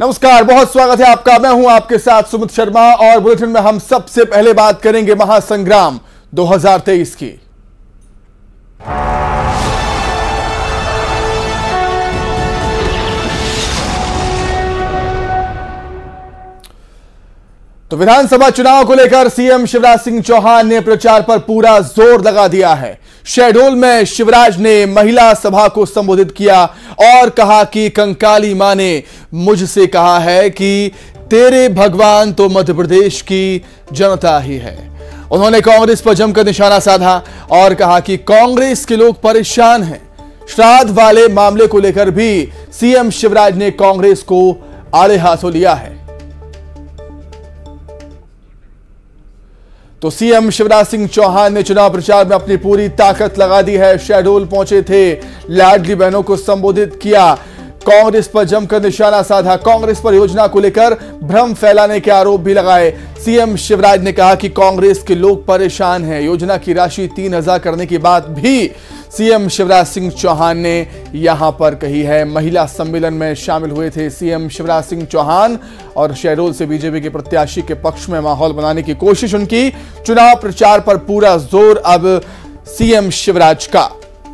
नमस्कार, बहुत स्वागत है आपका। मैं हूं आपके साथ सुमित शर्मा और बुलेटिन में हम सबसे पहले बात करेंगे महासंग्राम 2023 की। तो विधानसभा चुनाव को लेकर सीएम शिवराज सिंह चौहान ने प्रचार पर पूरा जोर लगा दिया है। शहडोल में शिवराज ने महिला सभा को संबोधित किया और कहा कि कंकाली मां ने मुझसे कहा है कि तेरे भगवान तो मध्य प्रदेश की जनता ही है। उन्होंने कांग्रेस पर जमकर निशाना साधा और कहा कि कांग्रेस के लोग परेशान हैं। श्राद्ध वाले मामले को लेकर भी सीएम शिवराज ने कांग्रेस को आड़े हाथों लिया है। तो सीएम शिवराज सिंह चौहान ने चुनाव प्रचार में अपनी पूरी ताकत लगा दी है। शहडोल पहुंचे थे, लाडली बहनों को संबोधित किया, कांग्रेस पर जमकर निशाना साधा, कांग्रेस पर योजना को लेकर भ्रम फैलाने के आरोप भी लगाए। सीएम शिवराज ने कहा कि कांग्रेस के लोग परेशान हैं। योजना की राशि 3000 करने की बात भी सीएम शिवराज सिंह चौहान ने यहां पर कही है। महिला सम्मेलन में शामिल हुए थे सीएम शिवराज सिंह चौहान और शहडोल से बीजेपी के प्रत्याशी के पक्ष में माहौल बनाने की कोशिश उनकी। चुनाव प्रचार पर पूरा जोर अब सीएम शिवराज का।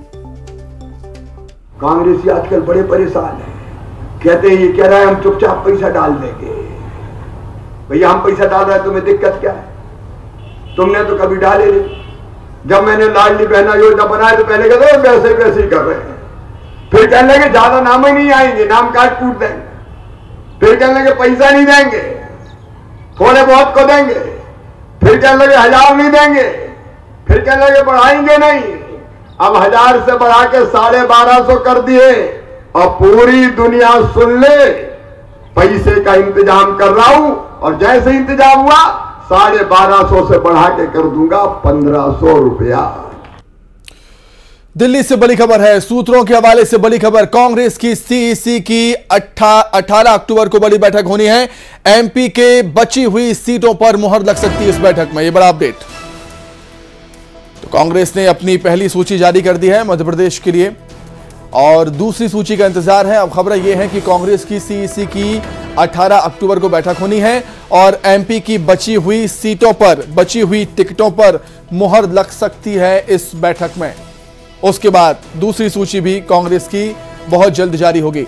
कांग्रेसी आजकल बड़े परेशान हैं, कहते हैं ये कह रहा है हम चुपचाप पैसा डाल देंगे। भैया हम पैसा डाल रहे हैं, तुम्हें दिक्कत क्या है? तुमने तो कभी डाले नहीं। जब मैंने लाडली बहना योजना बनाया तो पहले कहते वैसे वैसे ही कर रहे हैं, फिर कहने लगे ज्यादा नाम ही नहीं आएंगे, नाम काट कूट देंगे, फिर कहने लगे पैसा नहीं देंगे, थोड़े बहुत को देंगे, फिर कहने लगे 1000 नहीं देंगे, फिर कहने लगे बढ़ाएंगे नहीं। अब 1000 से बढ़ा के 1250 कर दिए और पूरी दुनिया सुन ले, पैसे का इंतजाम कर रहा हूं और जैसे इंतजाम हुआ 1250 से बढ़ा के कर दूंगा 1500 रुपया। दिल्ली से बड़ी खबर है, सूत्रों के हवाले से बड़ी खबर। कांग्रेस की सीईसी की 18 अक्टूबर को बड़ी बैठक होनी है। एमपी के बची हुई सीटों पर मुहर लग सकती है इस बैठक में। यह बड़ा अपडेट। तो कांग्रेस ने अपनी पहली सूची जारी कर दी है मध्य प्रदेश के लिए और दूसरी सूची का इंतजार है। अब खबर यह है कि कांग्रेस की सीईसी की 18 अक्टूबर को बैठक होनी है और एमपी की बची हुई सीटों पर, बची हुई टिकटों पर मुहर लग सकती है इस बैठक में। उसके बाद दूसरी सूची भी कांग्रेस की बहुत जल्द जारी होगी।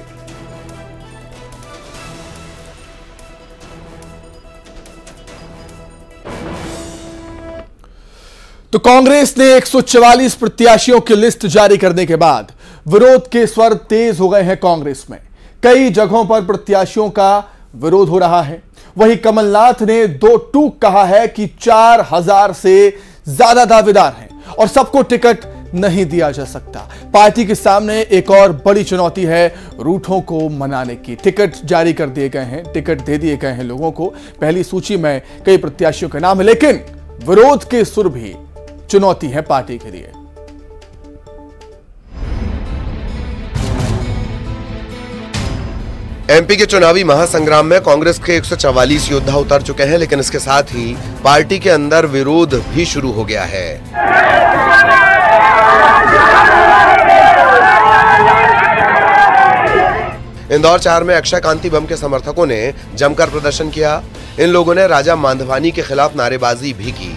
तो कांग्रेस ने 144 प्रत्याशियों की लिस्ट जारी करने के बाद विरोध के स्वर तेज हो गए हैं कांग्रेस में। कई जगहों पर प्रत्याशियों का विरोध हो रहा है। वहीं कमलनाथ ने 2 टूक कहा है कि 4000 से ज्यादा दावेदार हैं और सबको टिकट नहीं दिया जा सकता। पार्टी के सामने एक और बड़ी चुनौती है रूठों को मनाने की। टिकट जारी कर दिए गए हैं, टिकट दे दिए गए हैं लोगों को। पहली सूची में कई प्रत्याशियों के नाम है, लेकिन विरोध के सुर भी चुनौती है पार्टी के लिए। एमपी के चुनावी महासंग्राम में कांग्रेस के 144 योद्धा उतर चुके हैं, लेकिन इसके साथ ही पार्टी के अंदर विरोध भी शुरू हो गया है। इंदौर 4 में अक्षय कांति बम के समर्थकों ने जमकर प्रदर्शन किया। इन लोगों ने राजा मांधवानी के खिलाफ नारेबाजी भी की।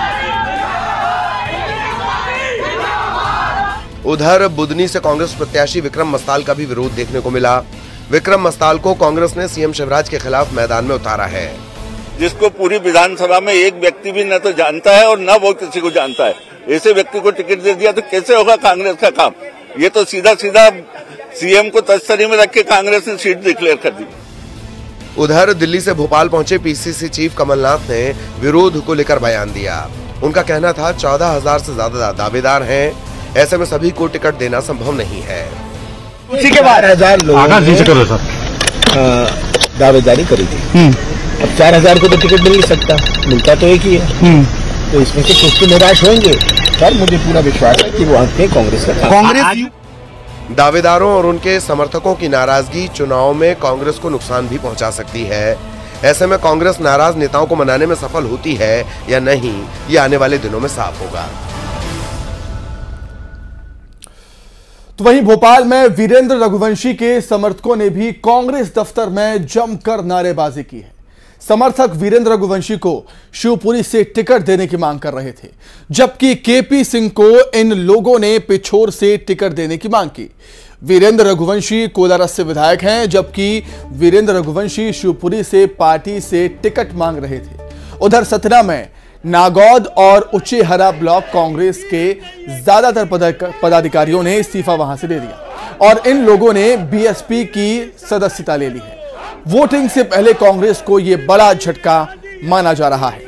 उधर बुदनी से कांग्रेस प्रत्याशी विक्रम मस्ताल का भी विरोध देखने को मिला। विक्रम मस्ताल को कांग्रेस ने सीएम शिवराज के खिलाफ मैदान में उतारा है। जिसको पूरी विधानसभा में एक व्यक्ति भी न तो जानता है और न वो किसी को जानता है, ऐसे व्यक्ति को टिकट दे दिया तो कैसे होगा कांग्रेस का काम? ये तो सीधा सीधा सीएम को तस्तरी में रख के कांग्रेस ने सीट डिक्लेयर कर दी। उधर दिल्ली से भोपाल पहुंचे पीसीसी चीफ कमलनाथ ने विरोध को लेकर बयान दिया। उनका कहना था 14000 से ज्यादा दावेदार हैं, ऐसे में सभी को टिकट देना संभव नहीं है। उसी के बाद 4000 लोगों ने दावेदारी करी थी। अब 4000 को तो टिकट मिल नहीं सकता, मिलता तो एक ही है। तो इसमें से कुछ तो निराश होंगे, पर मुझे पूरा विश्वास है कि वो अंत में कांग्रेस का कांग्रेस। दावेदारों और उनके समर्थकों की नाराजगी चुनाव में कांग्रेस को नुकसान भी पहुंचा सकती है। ऐसे में कांग्रेस नाराज नेताओं को मनाने में सफल होती है या नहीं, ये आने वाले दिनों में साफ होगा। तो वहीं भोपाल में वीरेंद्र रघुवंशी के समर्थकों ने भी कांग्रेस दफ्तर में जमकर नारेबाजी की है। समर्थक वीरेंद्र रघुवंशी को शिवपुरी से टिकट देने की मांग कर रहे थे, जबकि केपी सिंह को इन लोगों ने पिछोर से टिकट देने की मांग की। वीरेंद्र रघुवंशी कोलारस से विधायक हैं, जबकि वीरेंद्र रघुवंशी शिवपुरी से पार्टी से टिकट मांग रहे थे। उधर सतना में नागौद और उचेहरा ब्लॉक कांग्रेस के ज्यादातर पदाधिकारियों ने इस्तीफा वहां से दे दिया और इन लोगों ने बीएसपी की सदस्यता ले ली है। वोटिंग से पहले कांग्रेस को यह बड़ा झटका माना जा रहा है।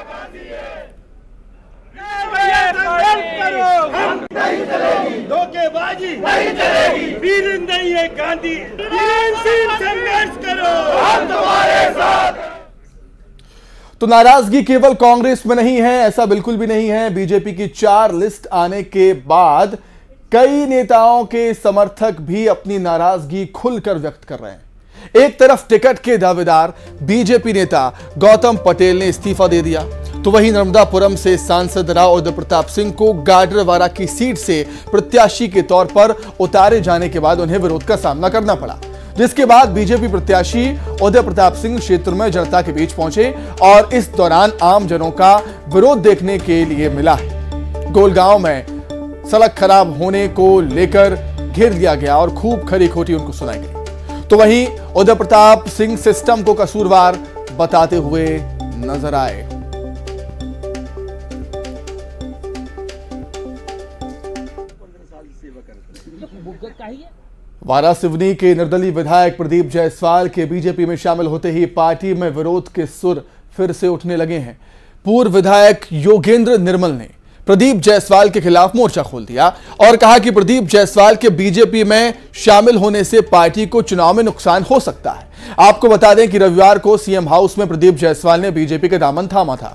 धोखेबाजी नहीं चलेगी, वीर नहीं है गांधी, संघर्ष करो, हम तुम्हारे साथ। तो नाराजगी केवल कांग्रेस में नहीं है, ऐसा बिल्कुल भी नहीं है। बीजेपी की 4 लिस्ट आने के बाद कई नेताओं के समर्थक भी अपनी नाराजगी खुलकर व्यक्त कर रहे हैं। एक तरफ टिकट के दावेदार बीजेपी नेता गौतम पटेल ने इस्तीफा दे दिया, तो वहीं नर्मदापुरम से सांसद राव उदय प्रताप सिंह को गाडरवारा की सीट से प्रत्याशी के तौर पर उतारे जाने के बाद उन्हें विरोध का सामना करना पड़ा, जिसके बाद बीजेपी प्रत्याशी उदय प्रताप सिंह क्षेत्र में जनता के बीच पहुंचे और इस दौरान आम जनों का विरोध देखने के लिए मिला है। गोलगांव में सड़क खराब होने को लेकर घेर लिया गया और खूब खरी खोटी उनको सुनाई गई। तो वहीं उदय प्रताप सिंह सिस्टम को कसूरवार बताते हुए नजर आए। वारासिवनी के निर्दलीय विधायक प्रदीप जायसवाल के बीजेपी में शामिल होते ही पार्टी में विरोध के सुर फिर से उठने लगे हैं। पूर्व विधायक योगेंद्र निर्मल ने प्रदीप जायसवाल के खिलाफ मोर्चा खोल दिया और कहा कि प्रदीप जायसवाल के बीजेपी में शामिल होने से पार्टी को चुनाव में नुकसान हो सकता है। आपको बता दें कि रविवार को सीएम हाउस में प्रदीप जायसवाल ने बीजेपी का दामन थामा था।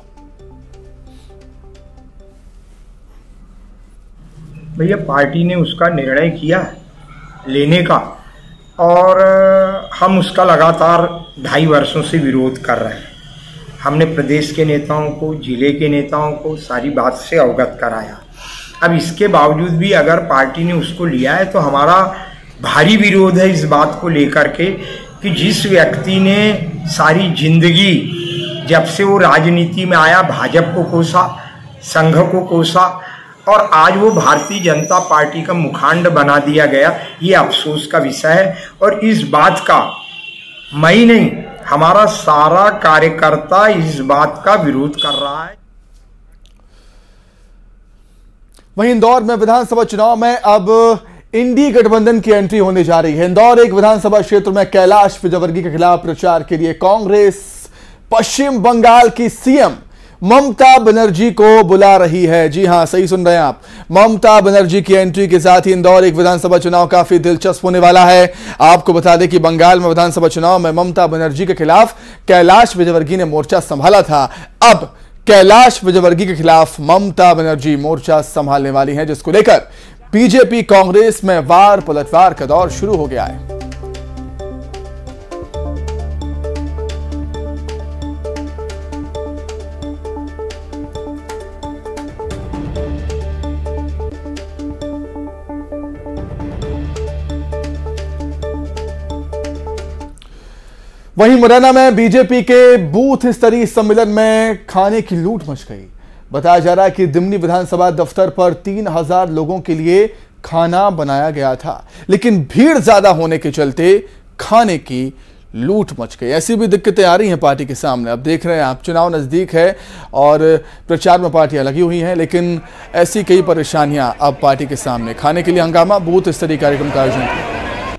भैया पार्टी ने उसका निर्णय किया लेने का और हम उसका लगातार 2.5 वर्षों से विरोध कर रहे हैं। हमने प्रदेश के नेताओं को, जिले के नेताओं को सारी बात से अवगत कराया। अब इसके बावजूद भी अगर पार्टी ने उसको लिया है तो हमारा भारी विरोध है इस बात को लेकर के कि जिस व्यक्ति ने सारी जिंदगी जब से वो राजनीति में आया भाजपा को कोसा, संघ को कोसा और आज वो भारतीय जनता पार्टी का मुखांड बना दिया गया, ये अफसोस का विषय है। और इस बात का मैं ही नहीं, हमारा सारा कार्यकर्ता इस बात का विरोध कर रहा है। वहीं इंदौर में विधानसभा चुनाव में अब इंडी गठबंधन की एंट्री होने जा रही है। इंदौर एक विधानसभा क्षेत्र में कैलाश विजयवर्गीय के खिलाफ प्रचार के लिए कांग्रेस पश्चिम बंगाल की सीएम ममता बनर्जी को बुला रही है। जी हां, सही सुन रहे हैं आप। ममता बनर्जी की एंट्री के साथ ही इंदौर एक विधानसभा चुनाव काफी दिलचस्प होने वाला है। आपको बता दें कि बंगाल में विधानसभा चुनाव में ममता बनर्जी के खिलाफ कैलाश विजयवर्गीय ने मोर्चा संभाला था। अब कैलाश विजयवर्गीय के खिलाफ ममता बनर्जी मोर्चा संभालने वाली हैं, जिसको लेकर बीजेपी कांग्रेस में वार पलटवार का दौर शुरू हो गया है। वहीं मुरैना में बीजेपी के बूथ स्तरीय सम्मेलन में खाने की लूट मच गई। बताया जा रहा है कि दिमनी विधानसभा दफ्तर पर 3000 लोगों के लिए खाना बनाया गया था, लेकिन भीड़ ज्यादा होने के चलते खाने की लूट मच गई। ऐसी भी दिक्कतें आ रही हैं पार्टी के सामने। अब देख रहे हैं आप, चुनाव नजदीक है और प्रचार में पार्टियां लगी हुई हैं, लेकिन ऐसी कई परेशानियां अब पार्टी के सामने। खाने के लिए हंगामा, बूथ स्तरीय कार्यक्रम का आयोजन किया।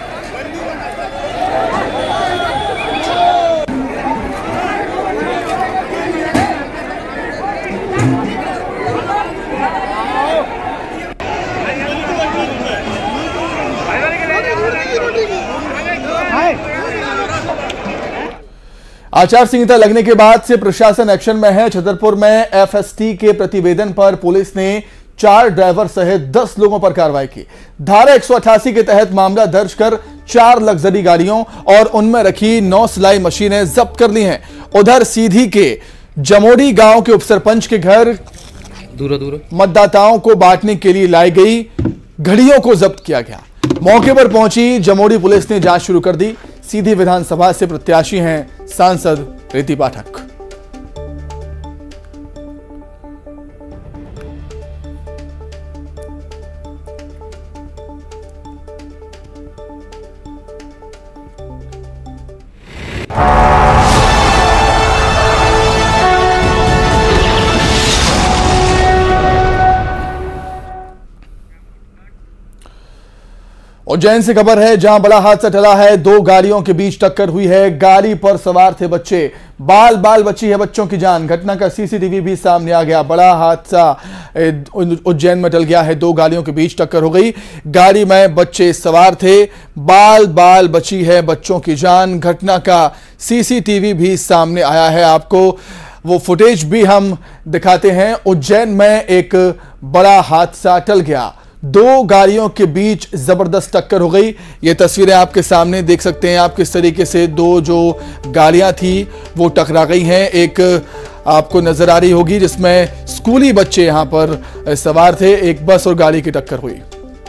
आचार संहिता लगने के बाद से प्रशासन एक्शन में है। छतरपुर में एफएसटी के प्रतिवेदन पर पुलिस ने 4 ड्राइवर सहित 10 लोगों पर कार्रवाई की। धारा 188 के तहत मामला दर्ज कर 4 लग्जरी गाड़ियों और उनमें रखी 9 सिलाई मशीनें जब्त कर ली हैं। उधर सीधी के जमोड़ी गांव के उपसरपंच के घर दूर मतदाताओं को बांटने के लिए लाई गई घड़ियों को जब्त किया गया। मौके पर पहुंची जमोड़ी पुलिस ने जांच शुरू कर दी। सीधी विधानसभा से प्रत्याशी हैं सांसद रीति पाठक। उज्जैन से खबर है, जहां बड़ा हादसा टला है। दो गाड़ियों के बीच टक्कर हुई है। गाड़ी पर सवार थे बच्चे, बाल बची है बच्चों की जान। घटना का सीसीटीवी भी सामने आ गया। बड़ा हादसा उज्जैन में टल गया है। दो गाड़ियों के बीच टक्कर हो गई। गाड़ी में बच्चे सवार थे, बाल बची है बच्चों की जान। घटना का सीसीटीवी भी सामने आया है। आपको वो फुटेज भी हम दिखाते हैं। उज्जैन में एक बड़ा हादसा टल गया। दो गाड़ियों के बीच जबरदस्त टक्कर हो गई। ये तस्वीरें आपके सामने देख सकते हैं आप किस तरीके से दो जो गाड़ियां थी वो टकरा गई हैं। एक आपको नजर आ रही होगी जिसमें स्कूली बच्चे यहां पर सवार थे। एक बस और गाड़ी की टक्कर हुई।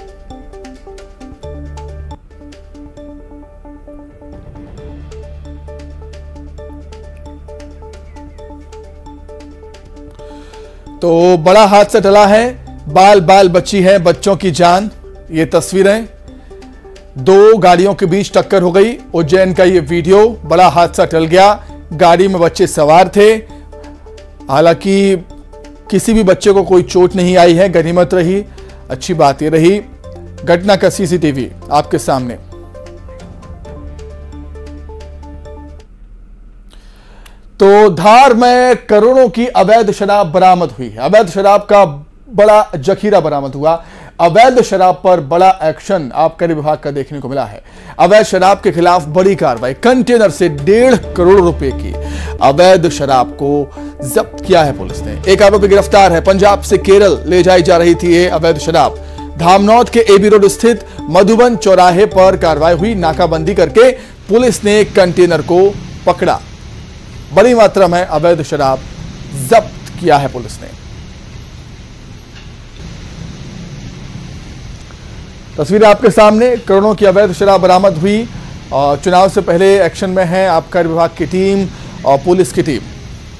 तो बड़ा हादसा टला है। बाल बची है बच्चों की जान। ये तस्वीरें, दो गाड़ियों के बीच टक्कर हो गई। उज्जैन का ये वीडियो, बड़ा हादसा टल गया। गाड़ी में बच्चे सवार थे। हालांकि किसी भी बच्चे को कोई चोट नहीं आई है, गनीमत रही, अच्छी बात ये रही। घटना का सीसीटीवी आपके सामने। तो धार में करोड़ों की अवैध शराब बरामद हुई है। अवैध शराब का बड़ा जखीरा बरामद हुआ। अवैध शराब पर बड़ा एक्शन आबकारी विभाग का देखने को मिला है। अवैध शराब के खिलाफ बड़ी कार्रवाई। कंटेनर से 1.5 करोड़ रुपए की अवैध शराब को जब्त किया है पुलिस ने। एक आरोपी गिरफ्तार है। पंजाब से केरल ले जाई जा रही थी ये अवैध शराब। धामनौद के एबी रोड स्थित मधुबन चौराहे पर कार्रवाई हुई। नाकाबंदी करके पुलिस ने कंटेनर को पकड़ा। बड़ी मात्रा में अवैध शराब जब्त किया है पुलिस ने। तस्वीरें आपके सामने, करोड़ों की अवैध शराब बरामद हुई। और चुनाव से पहले एक्शन में है आबकारी विभाग की टीम और पुलिस की टीम।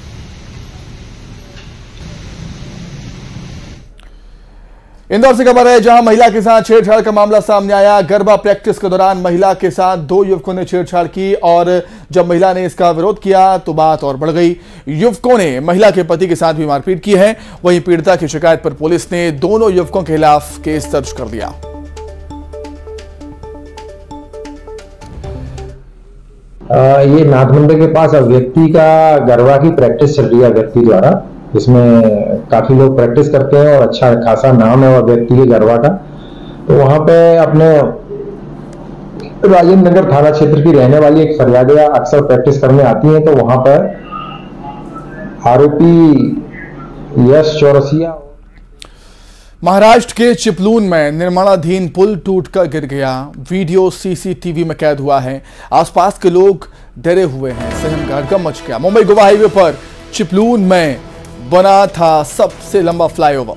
इंदौर से खबर है, जहां महिला के साथ छेड़छाड़ का मामला सामने आया। गरबा प्रैक्टिस के दौरान महिला के साथ दो युवकों ने छेड़छाड़ की और जब महिला ने इसका विरोध किया तो बात और बढ़ गई। युवकों ने महिला के पति के साथ भी मारपीट की है। वहीं पीड़िता की शिकायत पर पुलिस ने दोनों युवकों के खिलाफ केस दर्ज कर दिया। ये नाथमंदिर के पास व्यक्ति का गरबा की प्रैक्टिस चल रही है व्यक्ति द्वारा। इसमें काफी लोग प्रैक्टिस करते हैं और अच्छा खासा नाम है वह व्यक्ति के गरबा का। तो वहां पे अपने राजेंद्र नगर थाना क्षेत्र की रहने वाली एक फरियादिया अक्सर प्रैक्टिस करने आती हैं। तो वहां पर आरोपी यश चौरसिया महाराष्ट्र के चिपलून में निर्माणाधीन पुल टूटकर गिर गया। वीडियो सीसीटीवी में कैद हुआ है। आसपास के लोग डरे हुए हैं। सहम का हड़कंप मच गया। मुंबई गोवा हाईवे पर चिपलून में बना था सबसे लंबा फ्लाईओवर।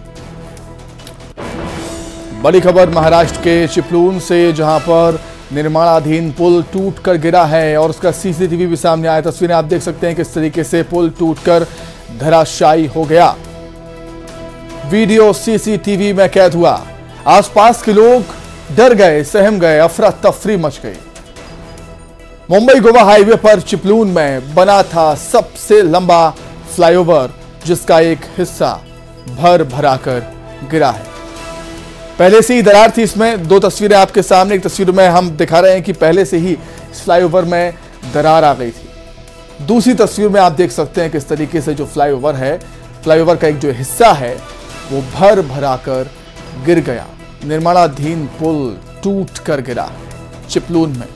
बड़ी खबर महाराष्ट्र के चिपलून से, जहां पर निर्माणाधीन पुल टूटकर गिरा है और उसका सीसीटीवी भी सामने आया। तस्वीरें आप देख सकते हैं किस तरीके से पुल टूटकर धराशायी हो गया। वीडियो सीसीटीवी में कैद हुआ। आसपास के लोग डर गए, सहम गए, अफरा तफरी मच गई। मुंबई गोवा हाईवे पर चिपलून में बना था सबसे लंबा फ्लाईओवर, जिसका एक हिस्सा भर भराकर गिरा है। पहले से ही दरार थी इसमें। दो तस्वीरें आपके सामने। एक तस्वीर में हम दिखा रहे हैं कि पहले से ही इस फ्लाईओवर में दरार आ गई थी। दूसरी तस्वीर में आप देख सकते हैं किस तरीके से जो फ्लाईओवर है, फ्लाईओवर का एक जो हिस्सा है वो भर भराकर गिर गया। निर्माणाधीन पुल टूट कर गिरा चिपलून में।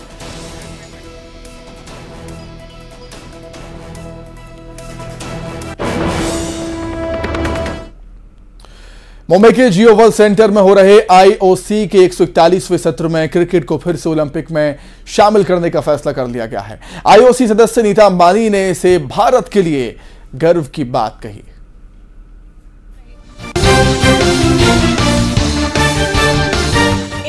मुंबई के जियो वर्ल्ड सेंटर में हो रहे आईओसी के 141वें सत्र में क्रिकेट को फिर से ओलंपिक में शामिल करने का फैसला कर लिया गया है। आईओसी सदस्य नीता अंबानी ने इसे भारत के लिए गर्व की बात कही।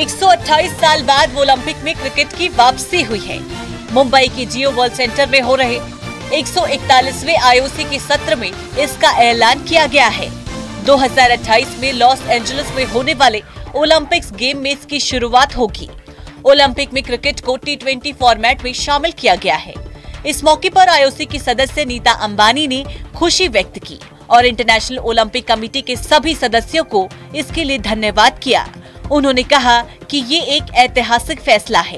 128 साल बाद ओलंपिक में क्रिकेट की वापसी हुई है। मुंबई के जियो वर्ल्ड सेंटर में हो रहे 141वें आईओसी के सत्र में इसका ऐलान किया गया है। 2028 में लॉस एंजलिस में होने वाले ओलंपिक्स गेम में इसकी शुरुआत होगी। ओलंपिक में क्रिकेट को T20 फॉर्मेट में शामिल किया गया है। इस मौके पर आईओसी की सदस्य नीता अंबानी ने खुशी व्यक्त की और इंटरनेशनल ओलंपिक कमेटी के सभी सदस्यों को इसके लिए धन्यवाद किया। उन्होंने कहा कि ये एक ऐतिहासिक फैसला है।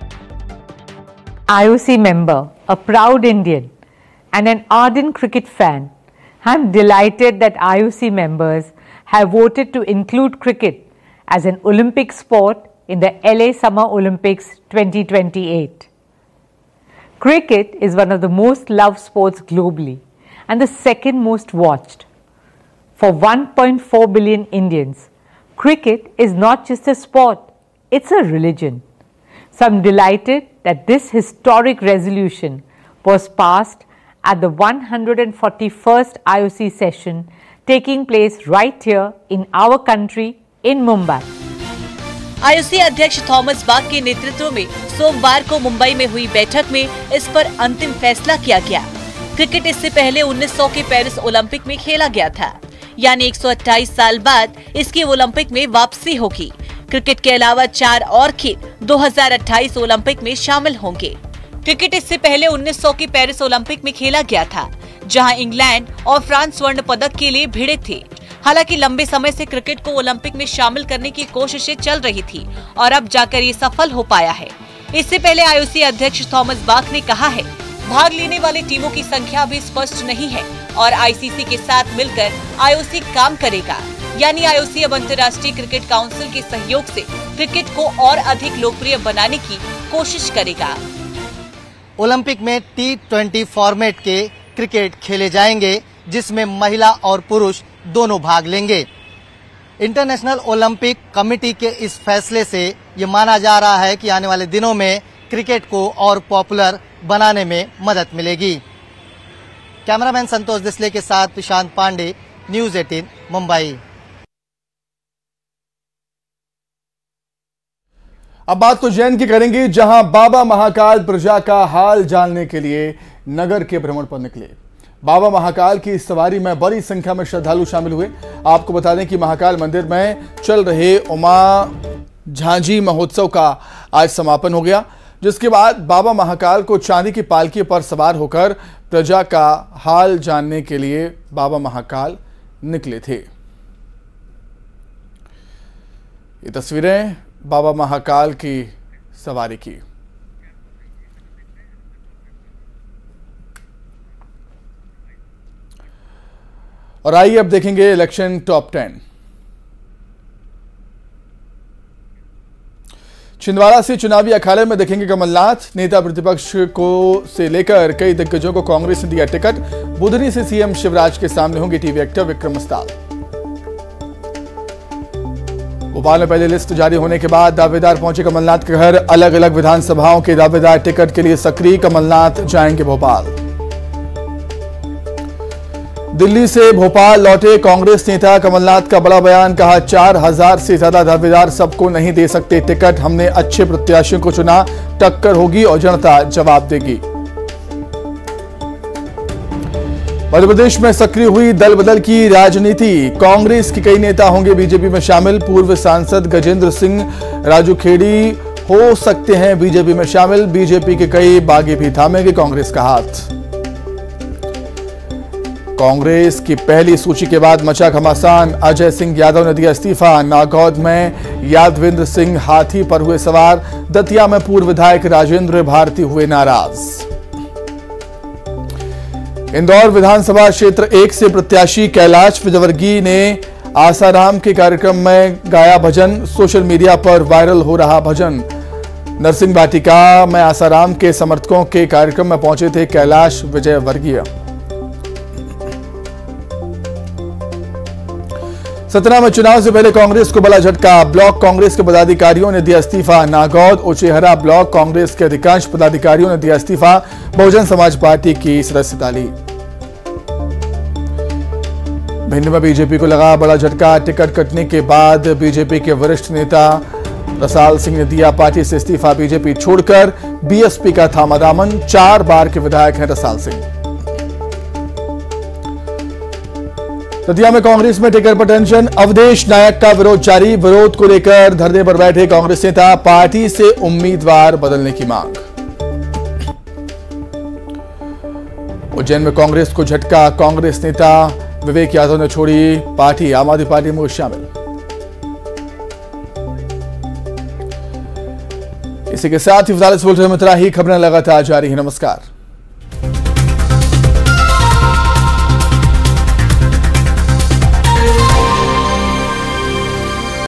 IOC member, a proud Indian and an ardent cricket fan, I'm delighted that IOC members have voted to include cricket as an Olympic sport in the LA Summer Olympics 2028. Cricket is one of the most loved sports globally and the second most watched. For 1.4 billion Indians, cricket is not just a sport, it's a religion. So I'm delighted that this historic resolution was passed at the 141st IOC session taking place right here in our country in Mumbai. IOC अध्यक्ष Thomas Bach के नेतृत्व में सोमवार को मुंबई में हुई बैठक में इस पर अंतिम फैसला किया गया। क्रिकेट इससे पहले 1900 के पेरिस ओलंपिक में खेला गया था, यानी 128 साल बाद इसकी ओलंपिक में वापसी होगी। क्रिकेट के अलावा 4 और खेल 2028 ओलंपिक में शामिल होंगे। क्रिकेट इससे पहले 1900 के पेरिस ओलंपिक में खेला गया था, जहां इंग्लैंड और फ्रांस स्वर्ण पदक के लिए भिड़े थे। हालांकि लंबे समय से क्रिकेट को ओलंपिक में शामिल करने की कोशिशें चल रही थी और अब जाकर ये सफल हो पाया है। इससे पहले आईओसी अध्यक्ष थॉमस बाक ने कहा है, भाग लेने वाली टीमों की संख्या भी स्पष्ट नहीं है और आईसीसी के साथ मिलकर आईओसी काम करेगा, यानी आईओसी अब अंतर्राष्ट्रीय क्रिकेट काउंसिल के सहयोग से क्रिकेट को और अधिक लोकप्रिय बनाने की कोशिश करेगा। ओलंपिक में T20 फॉर्मेट के क्रिकेट खेले जाएंगे, जिसमें महिला और पुरुष दोनों भाग लेंगे। इंटरनेशनल ओलंपिक कमेटी के इस फैसले से ये माना जा रहा है कि आने वाले दिनों में क्रिकेट को और पॉपुलर बनाने में मदद मिलेगी। कैमरामैन संतोष दिसले के साथ प्रशांत पांडे, न्यूज़ 18 मुंबई। अब बात तो जैन की करेंगे, जहां बाबा महाकाल प्रजा का हाल जानने के लिए नगर के भ्रमण पर निकले। बाबा महाकाल की सवारी में बड़ी संख्या में श्रद्धालु शामिल हुए। आपको बता दें कि महाकाल मंदिर में चल रहे उमा झांझी महोत्सव का आज समापन हो गया, जिसके बाद बाबा महाकाल को चांदी की पालकी पर सवार होकर प्रजा का हाल जानने के लिए बाबा महाकाल निकले थे। ये तस्वीरें बाबा महाकाल की सवारी की। और आइए अब देखेंगे इलेक्शन टॉप 10। छिंदवाड़ा से चुनावी अखाड़े में देखेंगे कमलनाथ। नेता प्रतिपक्ष को से लेकर कई दिग्गजों को कांग्रेस ने दिया टिकट। बुधनी से सीएम शिवराज के सामने होंगे टीवी एक्टर विक्रम अस्ताल। भोपाल में पहली लिस्ट जारी होने के बाद दावेदार पहुंचे कमलनाथ के घर। अलग अलग विधानसभाओं के दावेदार टिकट के लिए सक्रिय। कमलनाथ जाएंगे भोपाल। दिल्ली से भोपाल लौटे कांग्रेस नेता कमलनाथ का बड़ा बयान। कहा, 4000 से ज्यादा दावेदार सबको नहीं दे सकते टिकट। हमने अच्छे प्रत्याशियों को चुना, टक्कर होगी और जनता जवाब देगी। मध्य प्रदेश में सक्रिय हुई दल बदल की राजनीति। कांग्रेस के कई नेता होंगे बीजेपी में शामिल। पूर्व सांसद गजेंद्र सिंह राजूखेड़ी हो सकते हैं बीजेपी में शामिल। बीजेपी के कई बागी भी थामेंगे कांग्रेस का हाथ। कांग्रेस की पहली सूची के बाद मचा घमासान। अजय सिंह यादव ने दिया इस्तीफा। नागौद में यादवेंद्र सिंह हाथी पर हुए सवार। दतिया में पूर्व विधायक राजेंद्र भारती हुए नाराज। इंदौर विधानसभा क्षेत्र 1 से प्रत्याशी कैलाश विजयवर्गीय ने आसाराम के कार्यक्रम में गाया भजन। सोशल मीडिया पर वायरल हो रहा भजन। नरसिंह वाटिका में आसाराम के समर्थकों के कार्यक्रम में पहुंचे थे कैलाश विजयवर्गीय। सतना में चुनाव से पहले कांग्रेस को बड़ा झटका। ब्लॉक कांग्रेस के पदाधिकारियों ने दिया इस्तीफा। नागौद उचेहरा ब्लॉक कांग्रेस के अधिकांश पदाधिकारियों ने दिया इस्तीफा। बहुजन समाज पार्टी की सदस्यता ली। भिंड में बीजेपी को लगा बड़ा झटका। टिकट कटने के बाद बीजेपी के वरिष्ठ नेता रसाल सिंह ने दिया पार्टी से इस्तीफा, बीजेपी छोड़कर बीएसपी का थामा दामन। 4 बार के विधायक हैं रसाल सिंह। दतिया में कांग्रेस में टिकट पर टेंशन, अवधेश नायक का विरोध जारी। विरोध को लेकर धरने पर बैठे कांग्रेस नेता, पार्टी से उम्मीदवार बदलने की मांग। उज्जैन में कांग्रेस को झटका, कांग्रेस नेता विवेक यादव ने छोड़ी पार्टी, आम आदमी पार्टी में शामिल। इसी के साथ ही फिलहाल इस बुलेटिन में इतना ही। खबरें लगातार जारी है। नमस्कार।